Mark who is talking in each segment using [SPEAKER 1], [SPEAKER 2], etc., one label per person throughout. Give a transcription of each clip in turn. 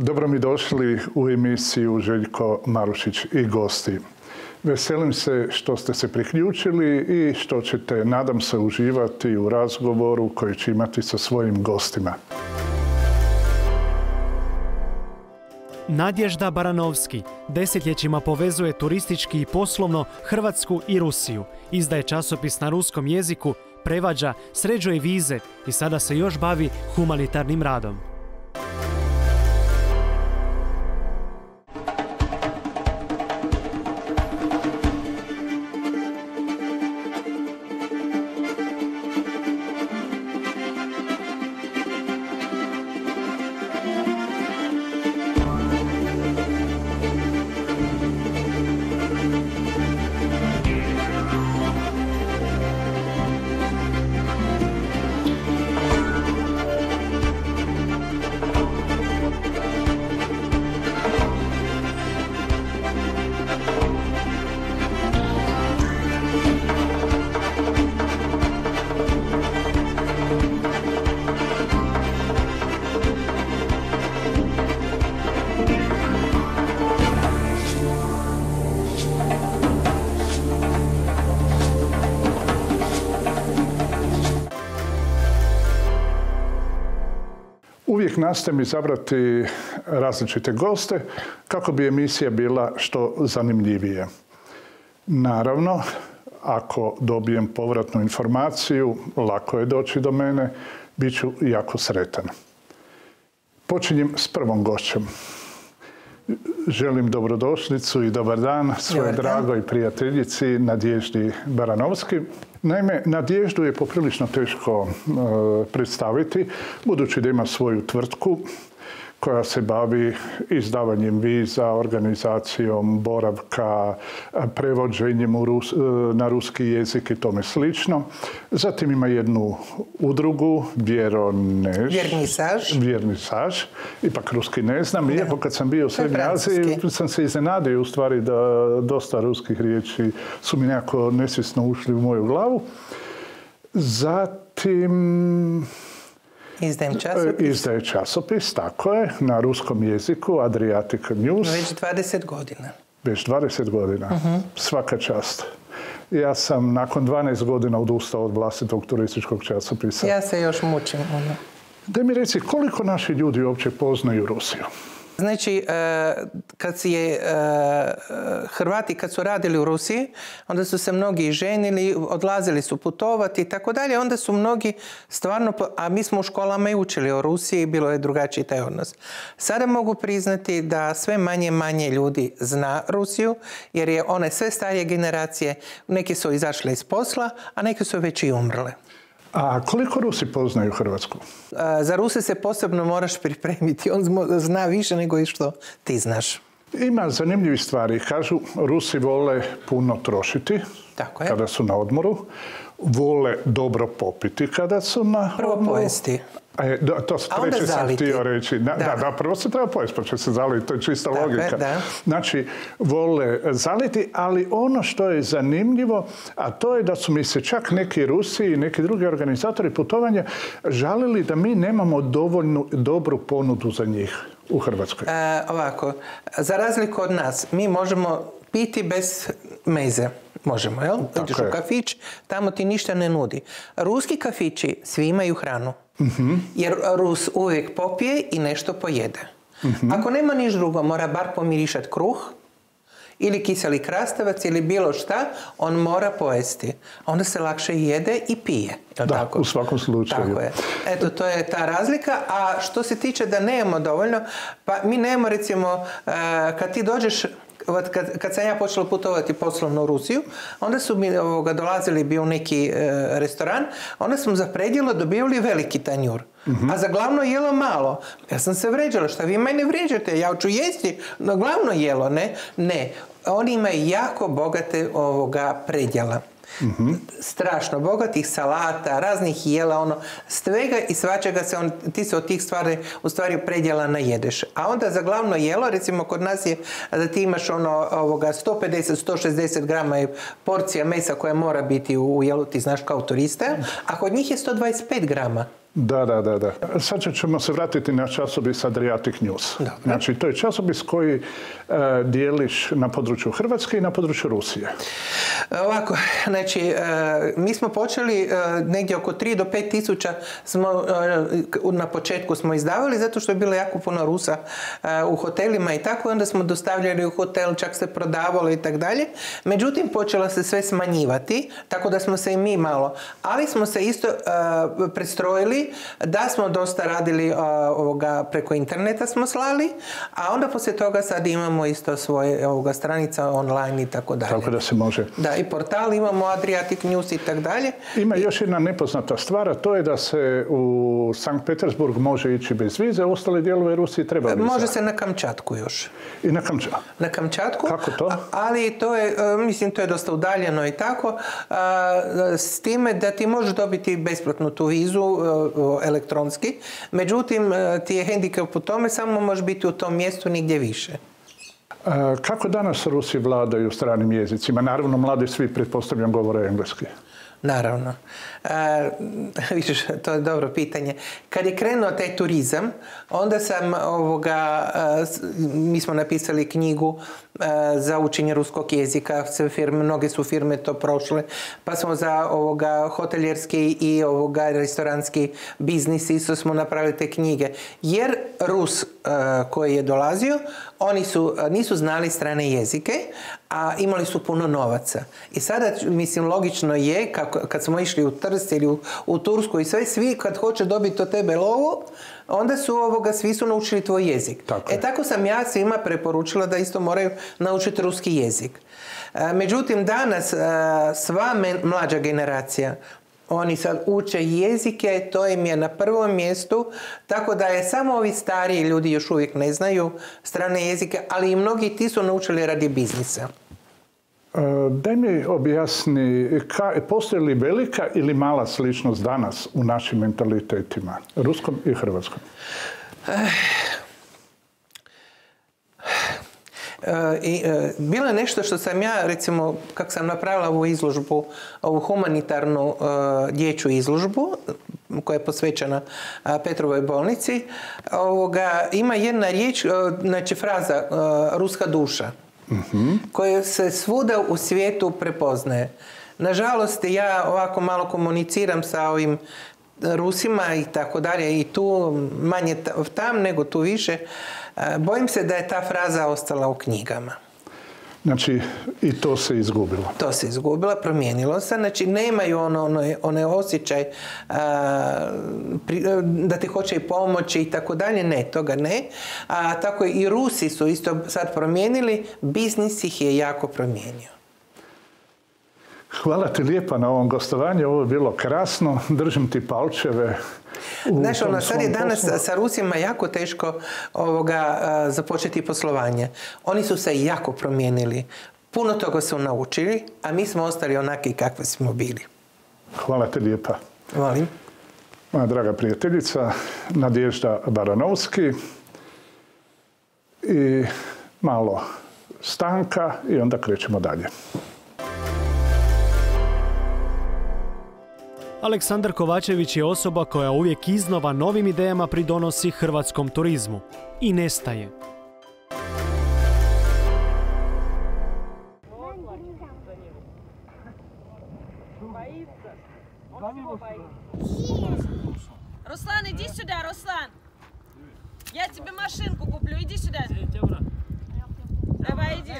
[SPEAKER 1] Dobro mi došli u emisiju Željko Marušić i gosti. Veselim se što ste se priključili i što ćete, nadam se, uživati u razgovoru koji će imati sa svojim gostima.
[SPEAKER 2] Nadježda Baranovski desetljećima povezuje turistički i poslovno Hrvatsku i Rusiju. Izdaje časopis na ruskom jeziku, prevađa, sređuje vize i sada se još bavi humanitarnim radom.
[SPEAKER 1] Uvijek nastojim izabrati različite goste kako bi emisija bila što zanimljivije. Naravno, ako dobijem povratnu informaciju, lako je doći do mene, bit ću jako sretan. Počinjem s prvom gošćom. Želim dobrodošlicu i dobar dan svojoj dragoj prijateljici Nadježdi Baranovski. Naime, Nadježdu je poprilično teško predstaviti, budući da ima svoju tvrtku koja se bavi izdavanjem viza, organizacijom boravka, prevođenjem na ruski jezik i tome slično. Zatim ima jednu udrugu, Vjernisaž, ipak ruski ne znam. Iako kad sam bio u Srednjoj Aziji, sam se iznenadio u stvari da dosta ruskih riječi su mi nekako nesvjesno ušli u moju glavu. Zatim izdaje časopis, tako je, na ruskom jeziku, Adriatic News.
[SPEAKER 3] Već 20 godina.
[SPEAKER 1] Već 20 godina. Svaka čast. Ja sam nakon 12 godina odustao od vlastitog turističkog časopisa.
[SPEAKER 3] Ja se još mučim.
[SPEAKER 1] Daj mi reci, koliko naši ljudi uopće poznaju Rusiju?
[SPEAKER 3] Znači, Hrvati kad su radili u Rusiji, onda su se mnogi ženili, odlazili su putovati i tako dalje. Onda su mnogi stvarno, a mi smo u školama i učili o Rusiji, bilo je drugačiji taj odnos. Sada mogu priznati da sve manje ljudi zna Rusiju, jer je one sve starije generacije, neki su izašle iz posla, a neki su već i umrle.
[SPEAKER 1] A koliko Rusi poznaju Hrvatsku?
[SPEAKER 3] Za Ruse se posebno moraš pripremiti. On zna više nego i što ti znaš.
[SPEAKER 1] Ima zanimljivih stvari. Kažu, Rusi vole puno trošiti kada su na odmoru. Vole dobro popiti kada su na odmoru.
[SPEAKER 3] Prvo pojesti.
[SPEAKER 1] To treće sam htio reći. Da, prvo se treba pojesti, pa će se zaliti. To je čista logika. Znači, vole zaliti, ali ono što je zanimljivo, a to je da su mi se čak neki Rusi i neki drugi organizatori putovanja žalili da mi nemamo dovoljnu dobru ponudu za njih u Hrvatskoj.
[SPEAKER 3] Ovako, za razliku od nas, mi možemo piti bez meze. Možemo, jel? Ideš u kafić, tamo ti ništa ne nudi. Ruski kafići svi imaju hranu. Jer Rus uvijek popije i nešto pojede. Ako nema niš drugo, mora bar pomirišati kruh ili kiseli krastavac ili bilo šta, on mora pojesti. Onda se lakše jede i pije.
[SPEAKER 1] Da, u svakom slučaju.
[SPEAKER 3] Tako je. Eto, to je ta razlika. A što se tiče da nemamo dovoljno, pa mi nemamo, recimo, kad ti dođeš, kad sam ja počela putovati poslovno u Rusiju, onda su mi dolazili, bio neki restoran, onda smo za predjelo dobivali veliki tanjur. A za glavno jelo malo. Ja sam se vređala, šta vi mene vređate, ja hoću jesti na glavno jelo, ne? Ne. Oni imaju jako bogate predjela. Strašno bogatih salata, raznih jela, svega i svačega ti se od tih stvari u stvari predjela najedeš. A onda za glavno jelo, recimo kod nas je da ti imaš 150-160 grama je porcija mesa koja mora biti u jelu, ti znaš kao turista, a kod njih je 125 grama.
[SPEAKER 1] Da. Sad ćemo se vratiti na časopis Adriatic News.
[SPEAKER 3] Dobre.
[SPEAKER 1] Znači, to je časopis koji dijeliš na području Hrvatske i na području Rusije.
[SPEAKER 3] Ovako, znači, mi smo počeli negdje oko 3 do 5 tisuća na početku smo izdavali, zato što je bilo jako puno Rusa u hotelima i tako, onda smo dostavljali u hotel, čak se prodavalo i tako dalje. Međutim, počelo se sve smanjivati, tako da smo se i mi malo, ali smo se isto prestrojili da smo dosta radili preko interneta smo slali, a onda poslije toga sad imamo isto svoje stranica online i tako dalje.
[SPEAKER 1] Tako da se može.
[SPEAKER 3] Da, i portal imamo Adriatic News i tako dalje.
[SPEAKER 1] Ima još jedna nepoznata stvar, a to je da se u Sankt Petersburg može ići bez vize, u ostale dijelove Rusije treba viza.
[SPEAKER 3] Može se na Kamčatku još.
[SPEAKER 1] I na Kamčatku?
[SPEAKER 3] Na Kamčatku.
[SPEAKER 1] Kako to?
[SPEAKER 3] Ali to je, mislim, to je dosta udaljeno i tako, s time da ti možeš dobiti besplatnu tu vizu elektronski, međutim ti je hendikep u tome, samo možeš biti u tom mjestu nigdje više.
[SPEAKER 1] Kako danas Rusi vladaju stranim jezicima? Naravno, mladi svi, pretpostavljam, govore engleski.
[SPEAKER 3] Naravno. Vidiš, to je dobro pitanje. Kad je krenuo taj turizam, onda sam mi smo napisali knjigu za učenje ruskog jezika. Mnoge su firme to prošle. Pa smo za hoteljerski i restoranski biznis isto smo napravili te knjige. Jer Rus koji je dolazio, oni nisu znali strane jezike, a imali su puno novaca. I sada, mislim, logično je, kad smo išli u Trst ili u Tursku i sve, svi kad hoće dobiti od tebe lovu, onda su svi su naučili tvoj jezik. Tako sam ja svima preporučila da isto moraju naučiti ruski jezik. Međutim, danas sva mlađa generacija, oni sad uče jezike, to im je na prvom mjestu, tako da je samo ovi stariji ljudi još uvijek ne znaju strane jezike, ali i mnogi ti su naučili radi biznisa.
[SPEAKER 1] Daj mi objasni, postoji li velika ili mala sličnost danas u našim mentalitetima, ruskom i hrvatskom?
[SPEAKER 3] Bilo je nešto što sam ja, recimo, kako sam napravila ovu izložbu, ovu humanitarnu dječju izložbu, koja je posvećena Petrovoj bolnici, ima jedna riječ, znači fraza ruska duša, koja se svuda u svijetu prepoznaje. Nažalost, ja ovako malo komuniciram sa ovim Rusima i tako dalje, i tu manje tam nego tu više. Bojim se da je ta fraza ostala u knjigama.
[SPEAKER 1] Znači, i to se izgubilo? To
[SPEAKER 3] se izgubilo, promijenilo se. Znači, nemaju onaj osjećaj da ti hoće i pomoći i tako dalje. Ne, toga ne. A tako i Rusi su isto sad promijenili. Biznis ih je jako promijenio.
[SPEAKER 1] Hvala ti lijepa na ovom gostovanju. Ovo je bilo krasno. Držim ti palčeve.
[SPEAKER 3] Znaš, sad je danas sa Rusima jako teško započeti poslovanje. Oni su se jako promijenili. Puno toga su naučili, a mi smo ostali onaki kakvi smo bili.
[SPEAKER 1] Hvala ti lijepa.
[SPEAKER 3] Volim.
[SPEAKER 1] Moja draga prijateljica Nadježda Baranovski. I malo stanka i onda krećemo dalje.
[SPEAKER 2] Aleksandar Kovačević je osoba koja uvijek iznova novim idejama pridonosi hrvatskom turizmu i nestaje.
[SPEAKER 4] Руслан, иди сюда, Руслан. Я тебе машинку куплю, иди сюда. Давай, иди.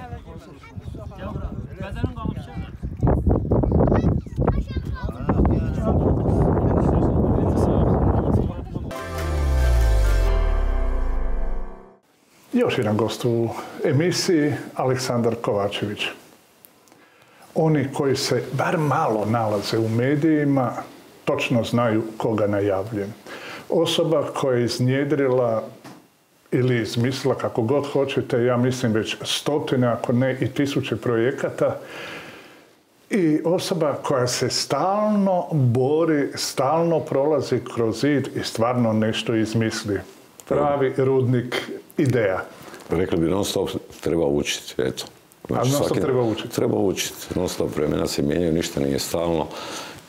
[SPEAKER 1] Još jedan gost u emisiji, Aleksandar Kovačević. Oni koji se bar malo nalaze u medijima, točno znaju koga najavljujem. Osoba koja je iznjedrila ili izmislila, kako god hoćete, ja mislim već stotine, ako ne i tisuće projekata. I osoba koja se stalno bori, stalno prolazi kroz zid i stvarno nešto izmisli. Pravi rudnik ideja.
[SPEAKER 5] Rekli bi, non stop treba učiti, eto.
[SPEAKER 1] Znači, non stop treba učiti?
[SPEAKER 5] Treba učiti. Non stop vremena se mijenjaju, ništa nije stalno.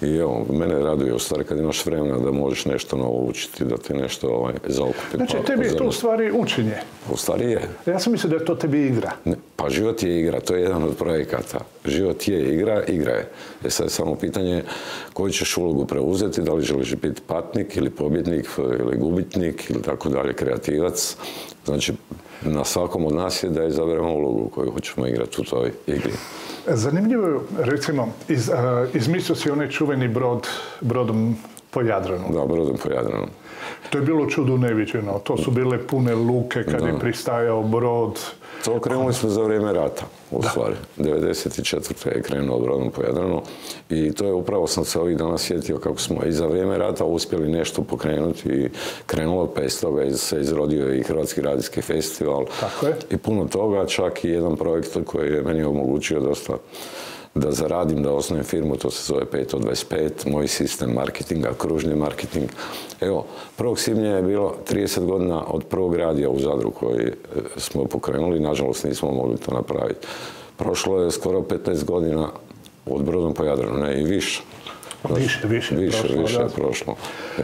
[SPEAKER 5] I evo, mene raduje u stvari kad imaš vremena da možeš nešto novo učiti, da te nešto zaokupi.
[SPEAKER 1] Znači, tebi je to u stvari učenje.
[SPEAKER 5] U stvari je.
[SPEAKER 1] Ja sam mislio da je to tebi igra.
[SPEAKER 5] Ne, pa život je igra, to je jedan od projekata. Život je igra, igra je. Sad je samo pitanje koju ćeš ulogu preuzeti, da li želiš biti patnik ili pobjednik ili gubitnik ili tako dalje, kreativac. Znači, na svakom od nas je da izaberemo ulogu koju hoćemo igrati u toj igri.
[SPEAKER 1] Zanimljivo je, recimo, izmislio si onaj čuveni brodom po Jadranu.
[SPEAKER 5] Da, brodom po Jadranu.
[SPEAKER 1] To je bilo čudo neviđeno. To su bile pune luke kad je pristajao brod.
[SPEAKER 5] To krenuli smo za vrijeme rata, u stvari. 1994. je krenuo brodom po Jadranu i to je upravo sam se ovih dana sjetio kako smo i za vrijeme rata uspjeli nešto pokrenuti i krenulo bez toga se izrodio i Hrvatski radijski festival.
[SPEAKER 1] Tako je.
[SPEAKER 5] I puno toga, čak i jedan projekt koji je meni omogućio dosta da zaradim, da osnovim firmu, to se zove 5 od 25, moj sistem marketinga, kružni marketing. Evo, 1. svibnja je bilo 30 godina od prvog radija u Zadru koji smo pokrenuli, nažalost nismo mogli to napraviti. Prošlo je skoro 15 godina od brodom po Jadranu, ne i više.
[SPEAKER 1] Više
[SPEAKER 5] je prošlo.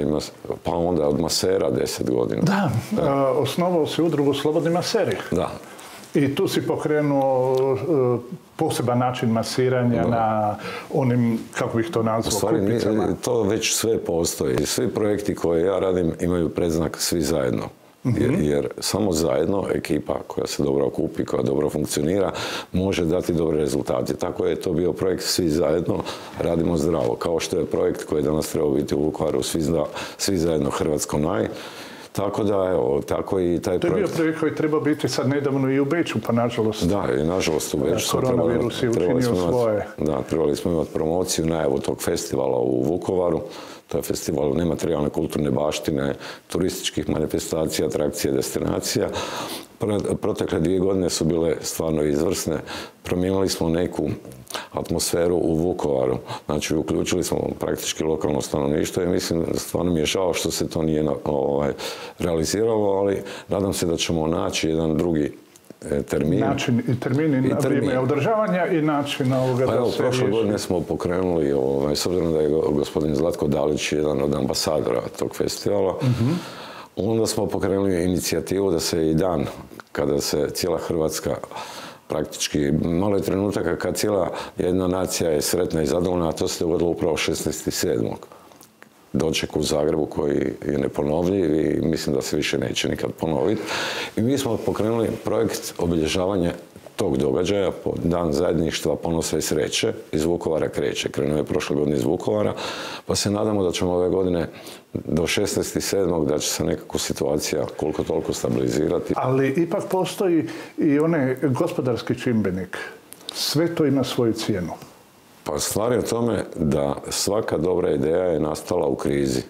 [SPEAKER 5] Pa onda od masera 10 godina.
[SPEAKER 1] Da, osnovao si udrugu Slobodni maseri.
[SPEAKER 5] Da.
[SPEAKER 1] I tu si pokrenuo poseban način masiranja na onim, kako bih to nazvao, kupicama.
[SPEAKER 5] To već sve postoji. Svi projekti koje ja radim imaju predznak svi zajedno. Jer samo zajedno ekipa koja se dobro okupi, koja dobro funkcionira, može dati dobre rezultate. Tako je to bio projekt Svi zajedno radimo zdravo. Kao što je projekt koji je danas trebao biti u Vukovaru Svi zajedno Hrvatsko naj. Tako da, evo, tako i taj projekt...
[SPEAKER 1] To je bio projekt koji treba biti sad nedavno i u Beču, pa nažalost...
[SPEAKER 5] Da, i nažalost u Beču...
[SPEAKER 1] Koronavirus je učinio svoje.
[SPEAKER 5] Da, trebali smo imati promociju, najavu tog festivala u Vukovaru. To je festival nematerijalne kulturne baštine, turističkih manifestacija, atrakcija, destinacija. Protekle 2 godine su bile stvarno izvrsne. Promijenili smo neku atmosferu u Vukovaru. Znači, uključili smo praktički lokalno stanovništvo i mislim, stvarno mi je žao što se to nije realiziralo, ali nadam se da ćemo naći jedan drugi termin.
[SPEAKER 1] Termin i vrijeme održavanja i način ovoga da se riješi.
[SPEAKER 5] Prošle godine smo pokrenuli, s obzirom da je gospodin Zlatko Dalić jedan od ambasadora tog festivala, onda smo pokrenuli inicijativu da se i dan kada se cijela Hrvatska praktički, malo je trenutaka kad cijela jedna nacija je sretna i zadovoljna, a to se dogodilo upravo 16.7. doček u Zagrebu koji je neponovljiv i mislim da se više neće nikad ponoviti. I mi smo pokrenuli projekt obilježavanja tog događaja, Dan zajedništva, ponosa i sreće, iz Vukovara kreće. Krenuo je prošle godine iz Vukovara, pa se nadamo da ćemo ove godine do 16.7. da će se nekako situacija koliko toliko stabilizirati.
[SPEAKER 1] Ali ipak postoji i onaj gospodarski čimbenik. Sve to ima svoju cijenu.
[SPEAKER 5] Pa stvar je u tome da svaka dobra ideja je nastala u krizi.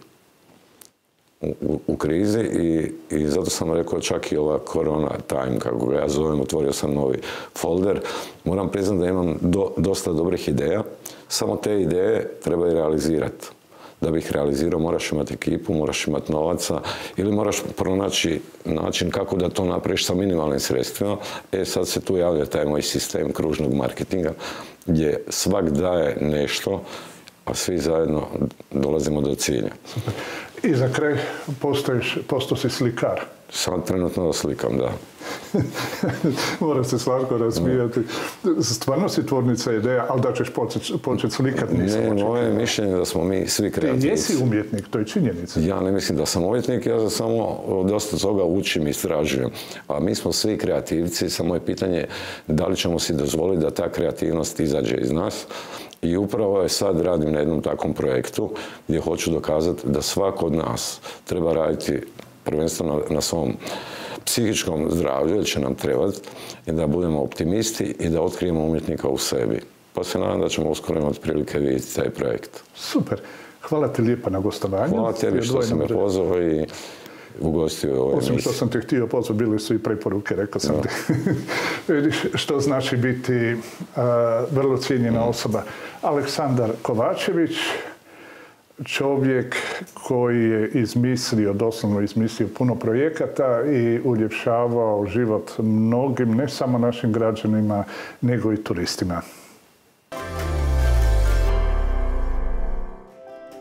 [SPEAKER 5] U krizi i zato sam rekao čak i ova Corona Time, kako ga ja zovem, otvorio sam novi folder. Moram priznati da imam dosta dobrih ideja, samo te ideje treba i realizirati. Da bih realizirao moraš imati ekipu, moraš imati novaca ili moraš pronaći način kako da to napraviš sa minimalnim sredstvima. Sad se tu javlja taj moj sistem kružnog marketinga gdje svak daje nešto, a svi zajedno dolazimo do cilja.
[SPEAKER 1] I za kraj postao si slikar.
[SPEAKER 5] Sad trenutno da slikam, da.
[SPEAKER 1] Mora se Slavko razvijati. Stvarno si tvornica ideja, ali da ćeš početi slikati, nisam očekivao.
[SPEAKER 5] Ne, moje mišljenje da smo mi svi kreativci.
[SPEAKER 1] Ti jesi umjetnik, to je činjenica.
[SPEAKER 5] Ja ne mislim da sam umjetnik, ja samo dosta toga učim i istražujem. A mi smo svi kreativci, samo je pitanje da li ćemo si dozvoliti da ta kreativnost izađe iz nas. I upravo je sad radim na jednom takvom projektu gdje hoću dokazati da svako od nas treba raditi prvenstveno na svom psihičkom zdravlju, jer će nam trebati, i da budemo optimisti i da otkrijemo umjetnika u sebi. Pa se nadam da ćemo uskoro imati prilike vidjeti taj projekt.
[SPEAKER 1] Super. Hvala ti lijepa na gostovanju.
[SPEAKER 5] Hvala tebi što si me pozvao i ugostio u ovoj emisiji.
[SPEAKER 1] Osim što sam te htio pozvati, bili su i preporuke, rekao sam ti. Vidiš što znači biti vrlo cijenjena osoba. Aleksandar Kovačević, čovjek koji je doslovno izmislio puno projekata i uljepšavao život mnogim, ne samo našim građanima, nego i turistima.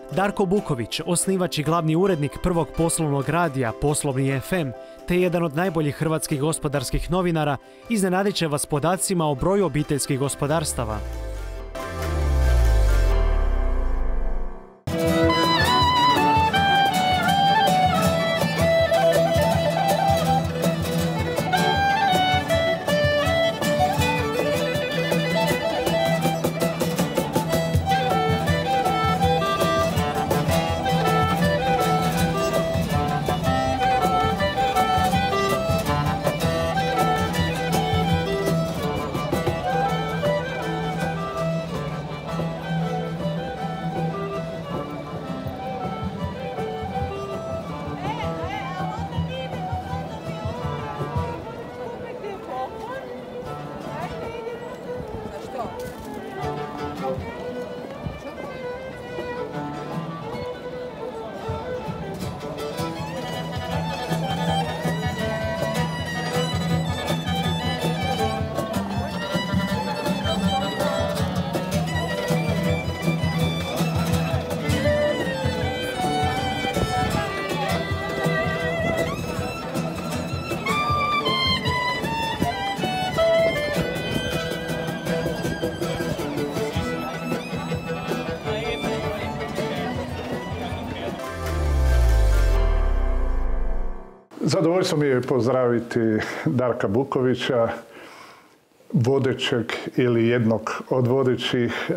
[SPEAKER 2] Darko Buković, osnivač i glavni urednik prvog poslovnog radija Poslovni FM, te jedan od najboljih hrvatskih gospodarskih novinara, iznenadit će vas podacima o broju obiteljskih gospodarstava.
[SPEAKER 1] Zadovoljstvo mi je pozdraviti Darka Bukovića, vodećeg ili jednog od vodećih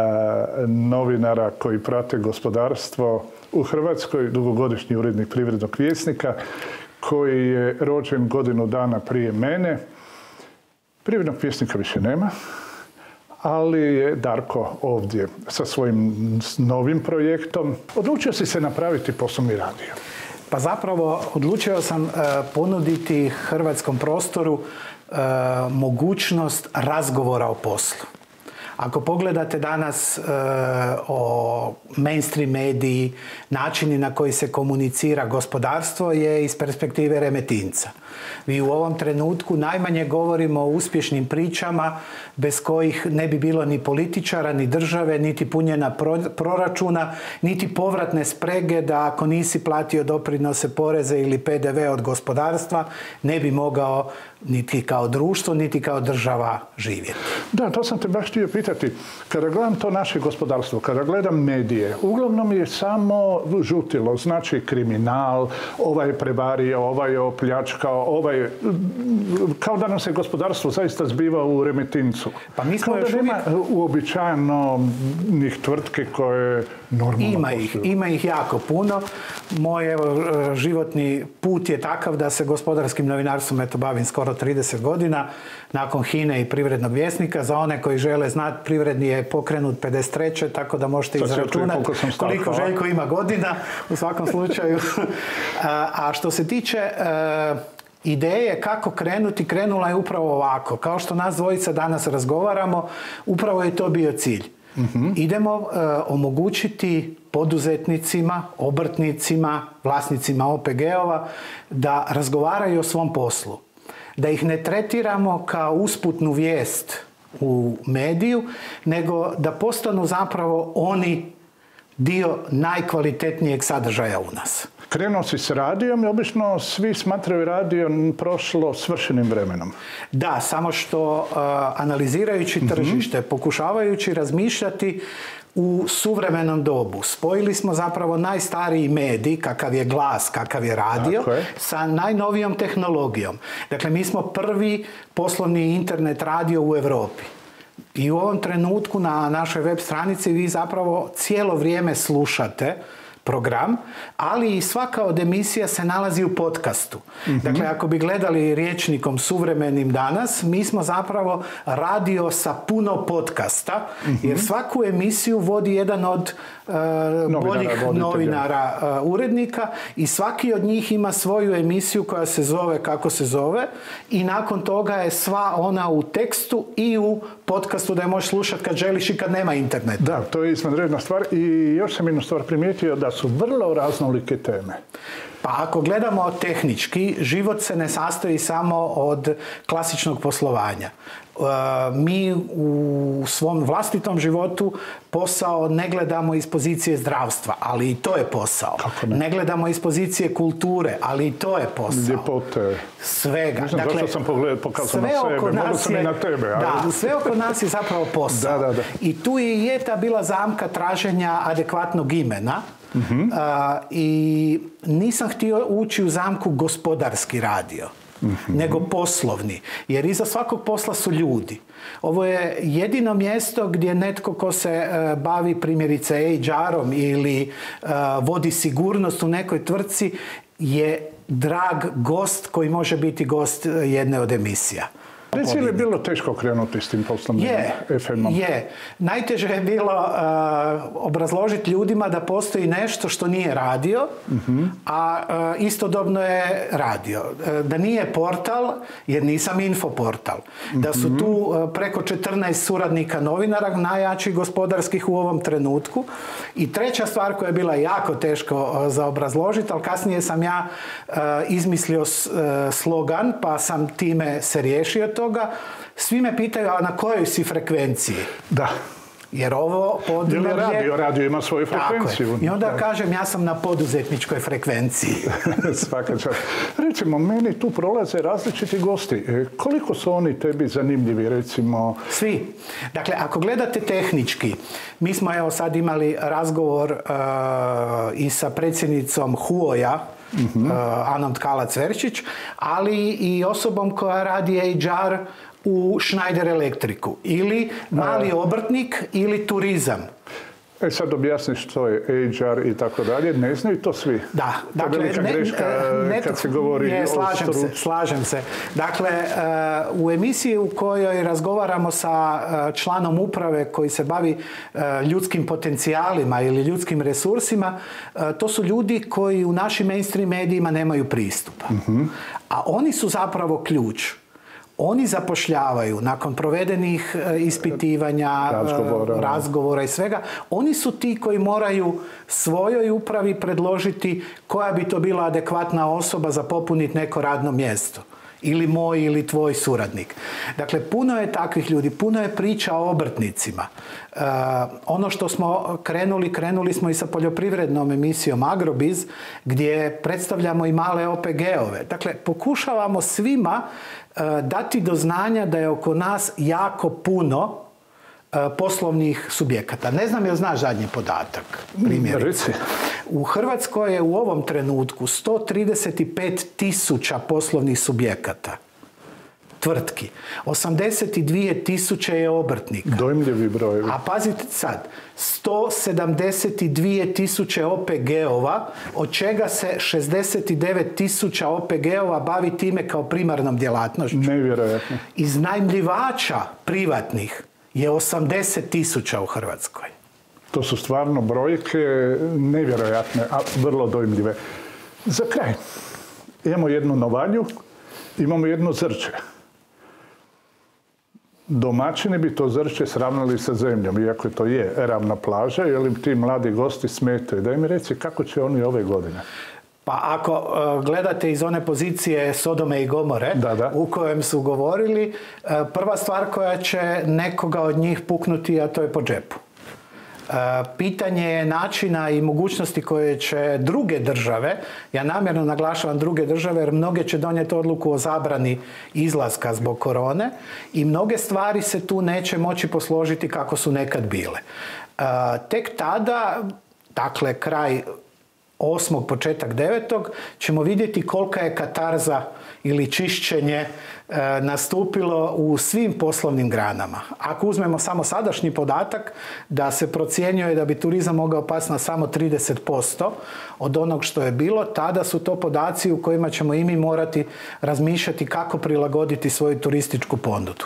[SPEAKER 1] novinara koji prate gospodarstvo u Hrvatskoj, dugogodišnji urednik Privrednog vjesnika, koji je rođen godinu dana prije mene. Privrednog vjesnika više nema, ali je Darko ovdje sa svojim novim projektom. Odlučio si se napraviti poslovni radio.
[SPEAKER 6] Pa zapravo odlučio sam ponuditi hrvatskom prostoru mogućnost razgovora o poslu. Ako pogledate danas o mainstream mediji, načini na koji se komunicira gospodarstvo je iz perspektive Remetinca. Mi u ovom trenutku najmanje govorimo o uspješnim pričama bez kojih ne bi bilo ni političara, ni države, niti punjenja proračuna, niti povratne sprege da ako nisi platio doprinose, poreze ili PDV od gospodarstva, ne bi mogao niti kao društvo, niti kao država živjeti.
[SPEAKER 1] Da, to sam te baš htio pitati. Kada gledam to naše gospodarstvo, kada gledam medije, uglavnom je samo žutilo, znači kriminal, ovaj je prevario, ovaj je opljačkao, ovaj, kao da nam se gospodarstvo zaista zbiva u Remetincu.
[SPEAKER 6] Pa mi smo
[SPEAKER 1] još uvijek uobičajenih tvrtke koje normalno posluju.
[SPEAKER 6] Ima ih jako puno. Moj životni put je takav da se gospodarskim novinarstvom bavim skoro 30 godina, nakon HINA-e i Privrednog vjesnika. Za one koji žele znati, Privredni je pokrenut 53. tako da možete izračunati koliko Željko ima godina u svakom slučaju. A što se tiče ideje kako krenuti, krenula je upravo ovako. Kao što nas dvojica danas razgovaramo, upravo je to bio cilj. Idemo omogućiti poduzetnicima, obrtnicima, vlasnicima OPG-ova da razgovaraju o svom poslu. Da ih ne tretiramo kao usputnu vijest u mediju, nego da postanu zapravo oni dio najkvalitetnijeg sadržaja u nas.
[SPEAKER 1] Krenuo si s radijom i obično svi smatraju radio prošlo svršenim vremenom.
[SPEAKER 6] Da, samo što analizirajući tržište, pokušavajući razmišljati u suvremenom dobu. Spojili smo zapravo najstariji medij, kakav je glas, kakav je radio, sa najnovijom tehnologijom. Dakle, mi smo prvi poslovni internet radio u Europi. I u ovom trenutku na našoj web stranici vi zapravo cijelo vrijeme slušate program, ali i svaka od emisija se nalazi u podcastu. Dakle, ako bi gledali rječnikom suvremenim danas, mi smo zapravo radio sa puno podcasta, jer svaku emisiju vodi jedan od boljih novinara, urednika, i svaki od njih ima svoju emisiju koja se zove kako se zove, i nakon toga je sva ona u tekstu i u podcastu da je možeš slušati kad želiš i kad nema interneta.
[SPEAKER 1] Da, to je izvanredna stvar, i još sam jednu stvar primijetio, da su vrlo raznolike teme.
[SPEAKER 6] Pa ako gledamo tehnički, život se ne sastoji samo od klasičnog poslovanja. Mi u svom vlastitom životu posao ne gledamo iz pozicije zdravstva, ali i to je posao. Ne gledamo iz pozicije kulture, ali i to je posao.
[SPEAKER 1] Ljepote.
[SPEAKER 6] Svega.
[SPEAKER 1] Ne znam zašto sam pokazao na sebe, mogu sam i na tebe.
[SPEAKER 6] Da, sve oko nas je zapravo posao.
[SPEAKER 1] Da.
[SPEAKER 6] I tu je ta bila zamka traženja adekvatnog imena. I nisam htio ući u zamku gospodarski radio, nego poslovni, jer iza svakog posla su ljudi. Ovo je jedino mjesto gdje netko ko se bavi primjerice HR-om ili vodi sigurnost u nekoj tvrtci je drag gost koji može biti gost jedne od emisija.
[SPEAKER 1] Reci li je bilo teško krenuti s tim poslovnim FM-om?
[SPEAKER 6] Je. Najteže je bilo obrazložiti ljudima da postoji nešto što nije radio, a istodobno je radio. Da nije portal, jer nisam infoportal. Da su tu preko 14 suradnika novinara, najjačih gospodarskih u ovom trenutku. I treća stvar koja je bila jako teško za obrazložiti, ali kasnije sam ja izmislio slogan, pa sam time se riješio toga. Svi me pitaju, a na kojoj si frekvenciji?
[SPEAKER 1] Da.
[SPEAKER 6] Jer ovo podneblje...
[SPEAKER 1] Radio ima svoju frekvenciju.
[SPEAKER 6] I onda kažem, ja sam na poduzetničkoj frekvenciji.
[SPEAKER 1] Svaka čast. Recimo, meni tu prolaze različiti gosti. Koliko su oni tebi zanimljivi, recimo?
[SPEAKER 6] Svi. Dakle, ako gledate tehnički, mi smo evo sad imali razgovor i sa predsjednicom HUO-ja, Anom Tkalac-Verčić, ali i osobom koja radi HR u Schneider Elektriku, ili mali obrtnik, ili turizam.
[SPEAKER 1] Sad objasni što je HR i tako dalje, ne znaju to svi.
[SPEAKER 6] Da,
[SPEAKER 1] dakle, velika greška kad se govori o
[SPEAKER 6] slažem se. Dakle, u emisiji u kojoj razgovaramo sa članom uprave koji se bavi ljudskim potencijalima ili ljudskim resursima, to su ljudi koji u našim mainstream medijima nemaju pristupa. A oni su zapravo ključ. Oni zapošljavaju nakon provedenih ispitivanja, razgovora i svega. Oni su ti koji moraju svojoj upravi predložiti koja bi to bila adekvatna osoba za popuniti neko radno mjesto. Ili moj ili tvoj suradnik. Dakle, puno je takvih ljudi, puno je priča o obrtnicima. Ono što smo krenuli smo i sa poljoprivrednom emisijom Agrobiz, gdje predstavljamo i male OPG-ove. Dakle, pokušavamo svima dati do znanja da je oko nas jako puno poslovnih subjekata. Ne znam jel znaš zadnji podatak, primjerice. U Hrvatskoj je u ovom trenutku 135.000 poslovnih subjekata, tvrtki. 82.000 je obrtnika.
[SPEAKER 1] Dojmljivi broj.
[SPEAKER 6] A pazite sad, 172.000 OPG-ova, od čega se 69.000 OPG-ova bavi time kao primarnom djelatnošću.
[SPEAKER 1] Nevjerojatno.
[SPEAKER 6] Iznajmljivača privatnih je 80.000 u Hrvatskoj.
[SPEAKER 1] To su stvarno brojke nevjerojatne, a vrlo dojmljive. Za kraj, imamo jednu Novalju, imamo jedno Zrče. Domaćini bi to Zrče sravnali sa zemljom, iako to je ravna plaža, jer im ti mladi gosti smetaju. Daj mi reci kako će oni ove godine?
[SPEAKER 6] Pa ako gledate iz one pozicije Sodome i Gomore, u kojem su govorili, prva stvar koja će nekoga od njih puknuti, a to je po džepu. Pitanje je načina i mogućnosti koje će druge države, ja namjerno naglašavam druge države jer mnoge će donijeti odluku o zabrani izlaska zbog korone i mnoge stvari se tu neće moći posložiti kako su nekad bile. Tek tada, dakle kraj 8. početak 9. ćemo vidjeti kolika je katarza ili čišćenje nastupilo u svim poslovnim granama. Ako uzmemo samo sadašnji podatak da se procjenjuje da bi turizam mogao pasti na samo 30% od onog što je bilo, tada su to podaci u kojima ćemo i mi morati razmišljati kako prilagoditi svoju turističku ponudu.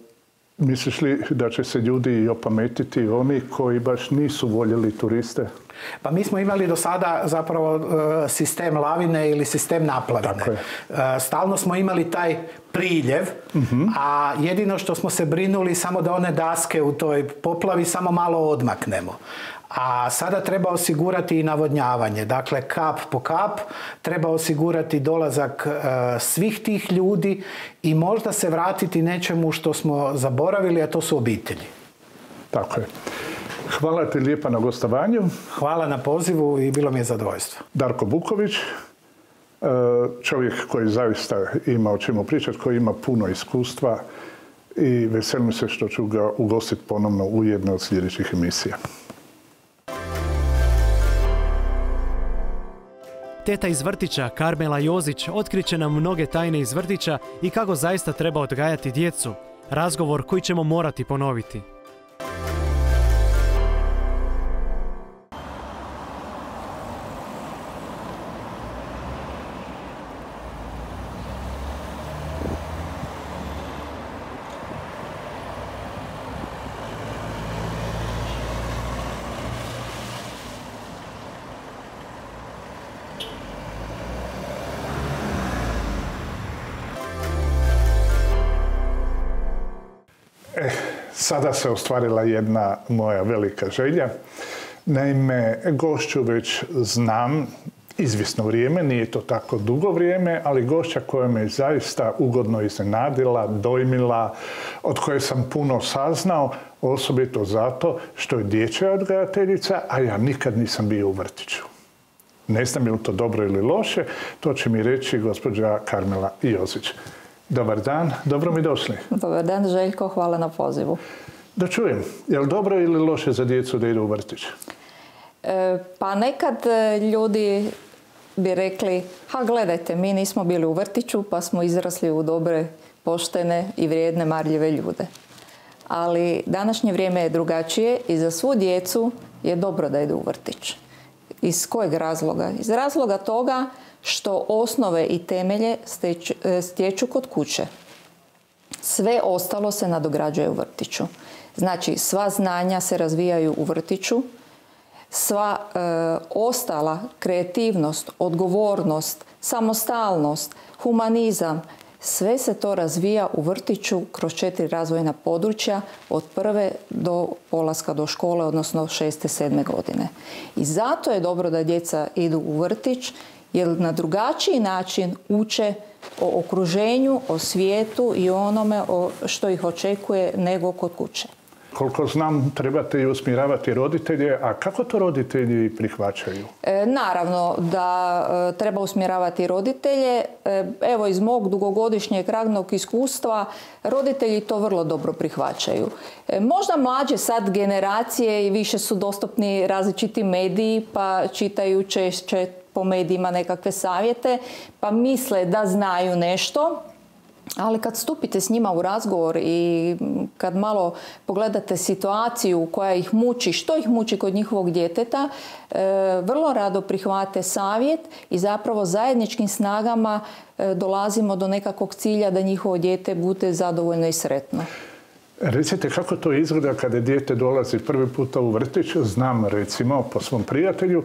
[SPEAKER 1] Misliš li da će se ljudi i opametiti, oni koji baš nisu voljeli turiste?
[SPEAKER 6] Pa mi smo imali do sada zapravo sistem lavine ili sistem naplavine. Stalno smo imali taj priljev, a jedino što smo se brinuli samo da one daske u toj poplavi samo malo odmaknemo. A sada treba osigurati i navodnjavanje. Dakle, kap po kap treba osigurati dolazak svih tih ljudi i možda se vratiti nečemu što smo zaboravili, a to su obitelji.
[SPEAKER 1] Tako je. Hvala ti lijepa na gostovanju.
[SPEAKER 6] Hvala na pozivu i bilo mi je zadovoljstvo.
[SPEAKER 1] Darko Buković, čovjek koji zaista ima o čemu pričati, koji ima puno iskustva i veselim se što ću ga ugostiti ponovno u jednoj od sljedećih emisija.
[SPEAKER 2] Teta iz vrtića Karmela Jozić otkriće nam mnoge tajne iz vrtića i kako zaista treba odgajati djecu. Razgovor koji ćemo morati ponoviti.
[SPEAKER 1] Sada se ostvarila jedna moja velika želja. Naime, gošću već znam izvjesno vrijeme, nije to tako dugo vrijeme, ali gošća koja me zaista ugodno iznenadila, dojmila, od koje sam puno saznao, osobito zato što je dječja odgajateljica, a ja nikad nisam bio u vrtiću. Ne znam je li to dobro ili loše, to će mi reći gospođa Karmela Jozić. Dobar dan, dobro mi došli.
[SPEAKER 7] Dobar dan, Željko, hvala na pozivu.
[SPEAKER 1] Da čujem, je li dobro ili loše za djecu da idu u vrtić?
[SPEAKER 7] Pa nekad ljudi bi rekli, gledajte, mi nismo bili u vrtiću pa smo izrasli u dobre, poštene i vrijedne, marljive ljude. Ali današnje vrijeme je drugačije i za svu djecu je dobro da idu u vrtić. Iz kojeg razloga? Iz razloga toga što osnove i temelje stječu kod kuće. Sve ostalo se nadograđuje u vrtiću. Znači, sva znanja se razvijaju u vrtiću, sva ostala kreativnost, odgovornost, samostalnost, humanizam, sve se to razvija u vrtiću kroz 4 razvojna područja od prve do polaska do škole, odnosno 6. 7. godine. I zato je dobro da djeca idu u vrtić, jer na drugačiji način uče o okruženju, o svijetu i onome što ih očekuje nego kod kuće.
[SPEAKER 1] Koliko znam, trebate i usmjeravati roditelje, a kako to roditelji prihvaćaju?
[SPEAKER 7] Naravno da treba usmjeravati roditelje. Evo, iz mog dugogodišnjeg radnog iskustva roditelji to vrlo dobro prihvaćaju. Možda mlađe sad generacije i više su dostupni različiti mediji, pa čitaju češće po medijima nekakve savjete, pa misle da znaju nešto. Ali kad stupite s njima u razgovor i kad malo pogledate situaciju koja ih muči, što ih muči kod njihovog djeteta, vrlo rado prihvate savjet i zapravo zajedničkim snagama dolazimo do nekakvog cilja da njihovo dijete bude zadovoljno i sretno.
[SPEAKER 1] Recite kako to izgleda kada dijete dolazi prvi puta u vrtić. Znam recimo po svom prijatelju,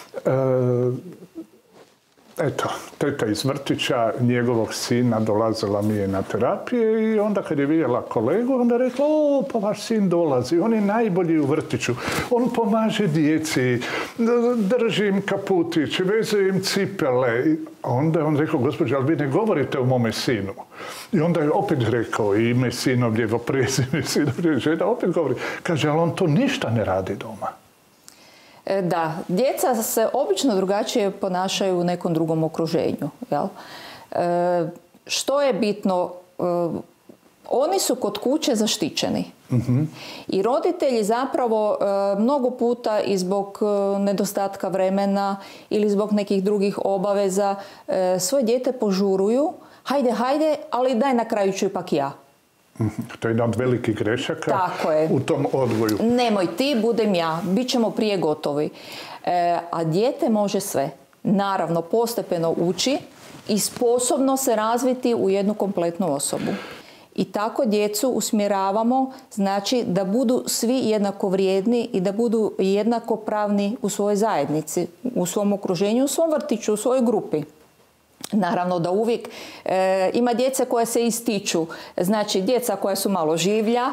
[SPEAKER 1] eto, teta iz vrtića, njegovog sina dolazila mi je na terapije i onda kad je vidjela kolegu, onda je rekla, pa vaš sin dolazi, on je najbolji u vrtiću, on pomaže djeci, drži im kaputić, vezuje im cipele. Onda je on rekao, gospođo, ali vi ne govorite o mome sinu. I onda je opet rekao ime sinovljevo, prezime sinovljevo, žena opet govori. Kaže, ali on to ništa ne radi doma.
[SPEAKER 7] Da, djeca se obično drugačije ponašaju u nekom drugom okruženju. Jel? Što je bitno? Oni su kod kuće zaštićeni. I roditelji zapravo mnogo puta i zbog nedostatka vremena ili zbog nekih drugih obaveza svoje dijete požuruju. Hajde, ali daj na kraju ću ipak ja.
[SPEAKER 1] To je jedna od velikih grešaka u tom odgoju.
[SPEAKER 7] Nemoj ti, budem ja. Bićemo prije gotovi. A dijete može sve. Naravno, postepeno uči i sposobno se razviti u jednu kompletnu osobu. I tako djecu usmjeravamo, znači da budu svi jednako vrijedni i da budu jednakopravni u svojoj zajednici, u svom okruženju, u svom vrtiću, u svojoj grupi. Naravno da uvijek ima djece koja se ističu, znači djeca koja su malo življa,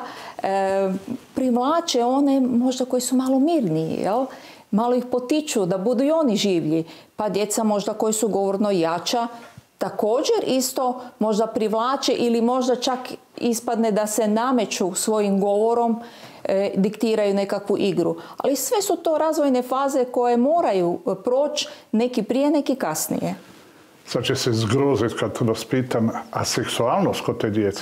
[SPEAKER 7] privlače one možda koji su malo mirniji, jel? Malo ih potiču da budu i oni življi, pa djeca možda koji su govorno jača, također isto možda privlače ili možda čak ispadne da se nameću svojim govorom, diktiraju nekakvu igru. Ali sve su to razvojne faze koje moraju proći, neki prije, neki kasnije.
[SPEAKER 1] Sad će se zgroziti kad vas pitam, a seksualnost kod te djece?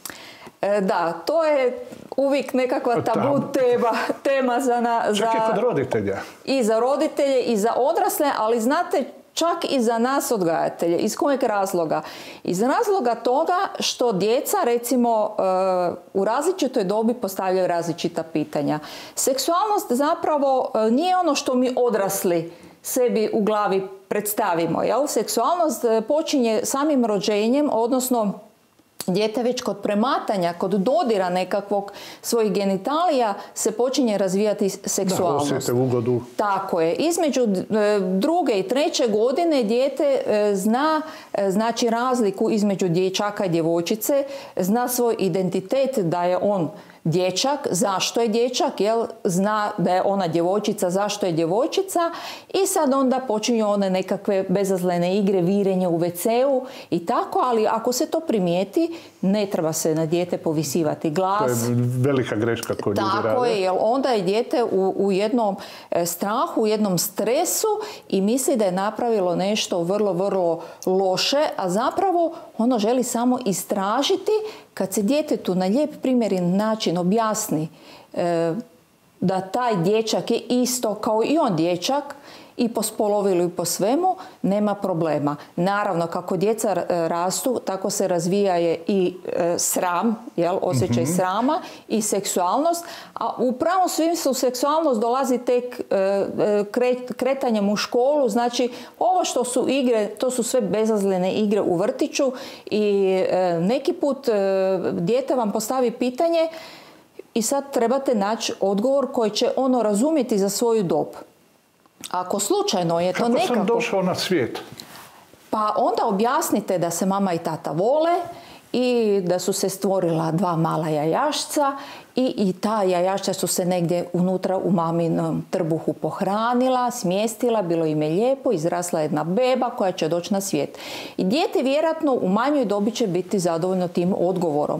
[SPEAKER 7] Da, to je uvijek nekakva tabu tema za...
[SPEAKER 1] Čak i kod roditelja.
[SPEAKER 7] I za roditelje i za odrasle, ali znate, čak i za nas odgajatelje. Iz kojeg razloga? Iz razloga toga što djeca, recimo, u različitoj dobi postavljaju različita pitanja. Seksualnost zapravo nije ono što mi odrasli sebi u glavi predstavimo. Jel? Seksualnost počinje samim rođenjem, odnosno dijete već kod prematanja, kod dodira nekakvog svojih genitalija se počinje razvijati seksualnost.
[SPEAKER 1] Da, osjete ugodu.
[SPEAKER 7] Tako je. Između 2. i 3. godine dijete zna, znači, razliku između dječaka i djevojčice, zna svoj identitet da je on dječak, zašto je dječak, jel? Zna da je ona djevojčica, zašto je djevojčica, i sad onda počinju one nekakve bezazlene igre, virenje u WC-u i tako, ali ako se to primijeti, ne treba se na dijete povisivati glas.
[SPEAKER 1] To je velika greška koju ljudi rade.
[SPEAKER 7] Tako je, jer onda je dijete u jednom strahu, u jednom stresu i misli da je napravilo nešto vrlo, vrlo loše, a zapravo ono želi samo istražiti. Kad se djetetu na lijep primjeren način objasni da taj dječak je isto kao i on dječak, i po spolovilu i po svemu, nema problema. Naravno, kako djeca rastu, tako se razvija je i sram, jel, osjećaj srama i seksualnost, a u pravom smislu seksualnost dolazi tek kretanjem u školu. Znači, ovo što su igre, to su sve bezazlene igre u vrtiću i neki put dijete vam postavi pitanje i sad trebate naći odgovor koji će ono razumjeti za svoju dob. Ako slučajno je to nekako...
[SPEAKER 1] Kako sam došao na svijet?
[SPEAKER 7] Pa onda objasnite da se mama i tata vole i da su se stvorila 2 mala jajašca i ta jajašca su se negdje unutra u maminom trbuhu pohranila, smjestila, bilo im je lijepo, izrasla jedna beba koja će doći na svijet. I dijete vjerojatno u manjoj dobi će biti zadovoljno tim odgovorom.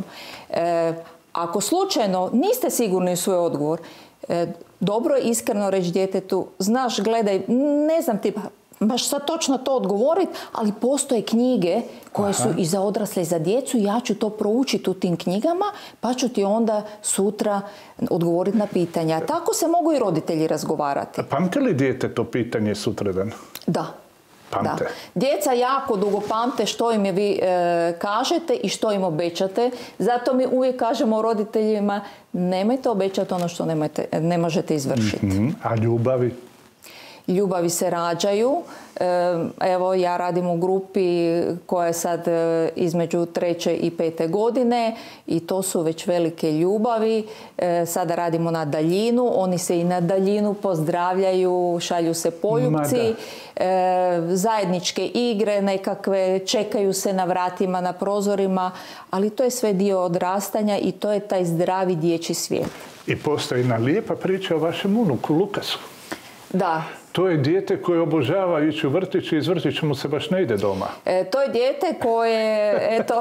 [SPEAKER 7] Ako slučajno niste sigurni u svoj odgovor, dobro je iskreno reći djetetu, znaš, gledaj, ne znam ti baš sad točno to odgovoriti, ali postoje knjige koje su i za odrasle i za djecu, ja ću to proučiti u tim knjigama, pa ću ti onda sutra odgovoriti na pitanja. Tako se mogu i roditelji razgovarati.
[SPEAKER 1] Pamte li dijete to pitanje sutradan?
[SPEAKER 7] Da.
[SPEAKER 1] Pamte.
[SPEAKER 7] Da. Djeca jako dugo pamte što im je vi kažete i što im obećate. Zato mi uvijek kažemo roditeljima, nemojte obećati ono što ne možete izvršiti.
[SPEAKER 1] A ljubavi?
[SPEAKER 7] Ljubavi se rađaju. Evo, ja radim u grupi koja je sad između 3. i 5. godine i to su već velike ljubavi. Sada radimo na daljinu. Oni se i na daljinu pozdravljaju, šalju se poljupci. Zajedničke igre nekakve, čekaju se na vratima, na prozorima, ali to je sve dio odrastanja i to je taj zdravi dječji svijet.
[SPEAKER 1] I postoji jedna lijepa priča o vašem unuku Lukasu.
[SPEAKER 7] Da. To
[SPEAKER 1] je dijete koje obožava ići u vrtić i iz vrtića mu se baš ne ide doma.
[SPEAKER 7] To je dijete koje, eto,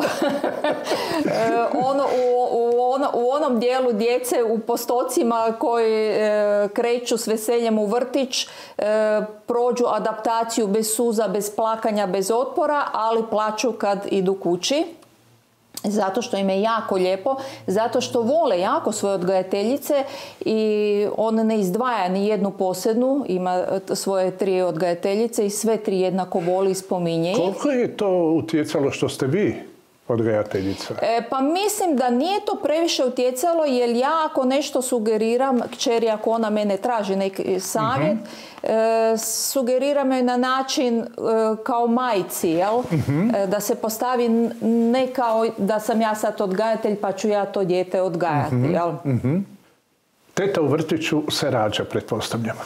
[SPEAKER 7] u onom dijelu djece u postocima koji kreću s veseljem u vrtić, prođu adaptaciju bez suza, bez plakanja, bez otpora, ali plaču kad idu kući. Zato što im je jako lijepo, zato što vole jako svoje odgajateljice i on ne izdvaja ni jednu posebnu, ima svoje 3 odgajateljice i sve 3 jednako voli i spominje.
[SPEAKER 1] Koliko je to utjecalo što ste vi odgajateljica?
[SPEAKER 7] Pa mislim da nije to previše utjecalo, jer ja ako nešto sugeriram, kćeri ako ona mene traži neki savjet, sugeriram joj na način kao majci, jel? Da se postavi ne kao da sam ja sad odgajatelj pa ću ja to dijete odgajati, jel?
[SPEAKER 1] Teta u vrtiću se rađa, pretpostavljam.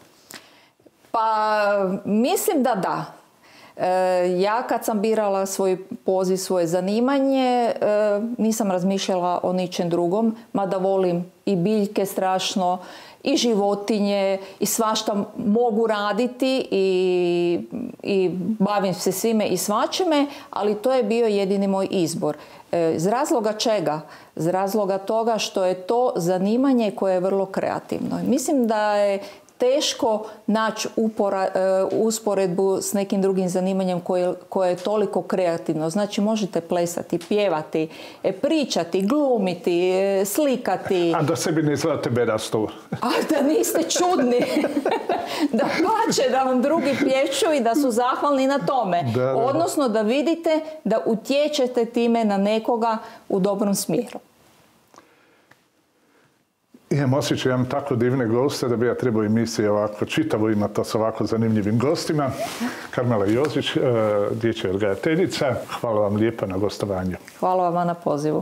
[SPEAKER 7] Pa mislim da da. Ja kad sam birala svoj poziv, svoje zanimanje, nisam razmišljala o ničem drugom, mada volim i biljke strašno, i životinje, i svašta mogu raditi i bavim se svime i svačime, ali to je bio jedini moj izbor. Iz razloga čega? Iz razloga toga što je to zanimanje koje je vrlo kreativno. Mislim da je teško naći usporedbu s nekim drugim zanimanjem koje je toliko kreativno. Znači možete plesati, pjevati, pričati, glumiti, slikati.
[SPEAKER 1] A da sebi ne izgledate bedastu.
[SPEAKER 7] A da niste čudni. Da plaće da vam drugi pječu i da su zahvalni na tome. Da. Odnosno da vidite da utječete time na nekoga u dobrom smjeru.
[SPEAKER 1] Imam osjećaj, imam tako divne goste da bi ja trebao emisiju ovako čitavo imati s ovako zanimljivim gostima. Karmela Jozić, dječja odgajateljica. Hvala vam lijepa na gostovanju.
[SPEAKER 7] Hvala vam na pozivu.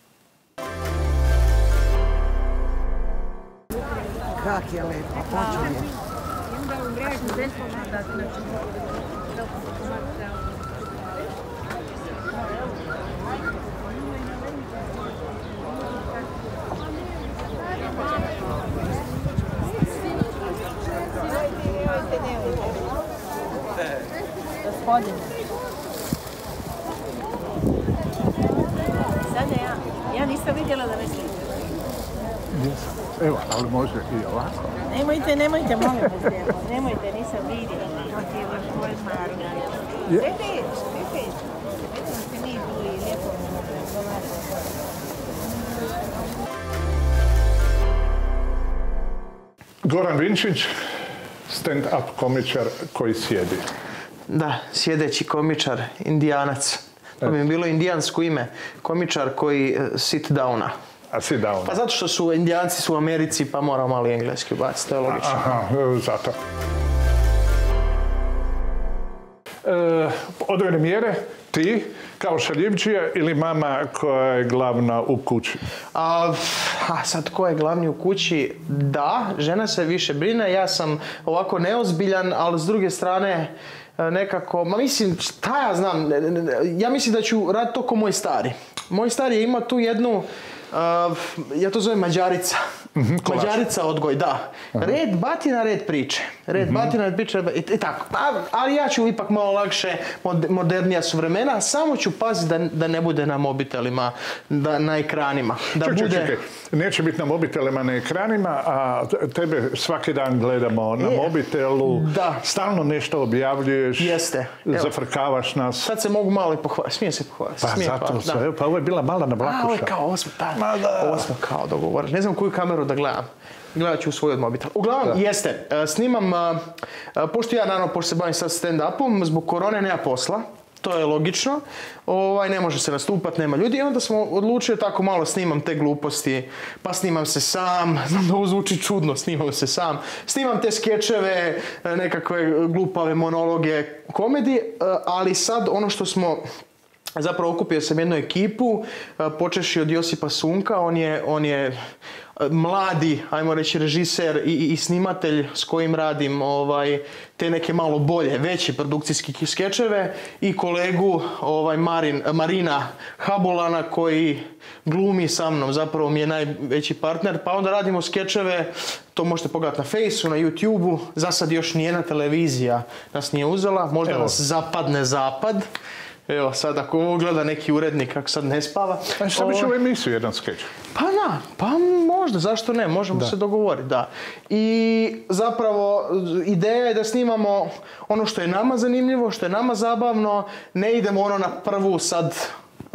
[SPEAKER 8] Kak je lepo, počinje.
[SPEAKER 4] Gospodine. Sada ja nisam vidjela da me slika.
[SPEAKER 1] Evo, ali može i ovako.
[SPEAKER 4] Nemojte, molim vas, nemojte, nisam vidjela.
[SPEAKER 1] Goran Vinčić, stand-up komičar koji sjedi.
[SPEAKER 3] Da, sjedeći komičar, indijanac. To bi mi bilo indijansko ime. Komičar koji sit downa.
[SPEAKER 1] A sit downa?
[SPEAKER 3] Pa zato što su indijanci u Americi pa moramo mali engleski ubaciti, to je logično.
[SPEAKER 1] Aha, zato. Odvojene mjere, ti kao šaljivđija ili mama koja je glavna u kući?
[SPEAKER 3] Sad ko je glavni u kući? Da, žena se više brine, ja sam ovako neozbiljan, ali s druge strane nekako, šta ja znam, ja mislim da ću raditi to ko moj stari. Moj stari je imao tu jednu, ja to zovem Mađarica. Mađarica odgoj, da. Red batina, red priče. Red batina, red priče, i tako. Ali ja ću ipak malo lakše, modernija su vremena, samo ću paziti da ne bude na mobitelima, na ekranima.
[SPEAKER 1] Čekaj. Neće biti na mobitelima, na ekranima, a tebe svaki dan gledamo na mobitelu. Da. Stalno nešto objavljuješ.
[SPEAKER 3] Jeste.
[SPEAKER 1] Zafrkavaš nas.
[SPEAKER 3] Sad se mogu malo i pohvaliti. Smijem se pohvaliti.
[SPEAKER 1] Pa zato se, pa ovo je bila mala na Blakuša.
[SPEAKER 3] Ovo smo kao dogovorili. Ne znam koju kameru da gledam. Gledat ću u svoj od mobitel. Uglavnom, jeste, snimam, pošto se bavim sad stand-upom, zbog korone nema posla, to je logično, ne može se nastupati, nema ljudi, i onda smo odlučili tako malo snimam te gluposti, pa snimam se sam, znam da ovo zvuči čudno, snimam se sam, snimam te skečeve, nekakve glupave monologe, komedije, ali sad ono što smo zapravo okupio sam jednu ekipu, počevši od Josipa Sunka, on je mladi, ajmo reći, režiser i snimatelj s kojim radim te neke malo bolje, veće produkcijske skečeve, i kolegu Marina Habulana koji glumi sa mnom, zapravo mi je najveći partner, pa onda radimo skečeve, to možete pogledati na Faceu, na YouTubeu, za sad još nijedna televizija nas nije uzela, možda nas zapadne zapad. Evo, sad ako ovo gleda neki urednik, ako sad ne spava...
[SPEAKER 1] A što bi ću u emisiju jedan skeč?
[SPEAKER 3] Pa možda, zašto ne, možemo se dogovoriti, da. I zapravo ideja je da snimamo ono što je nama zanimljivo, što je nama zabavno, ne idemo na prvu sad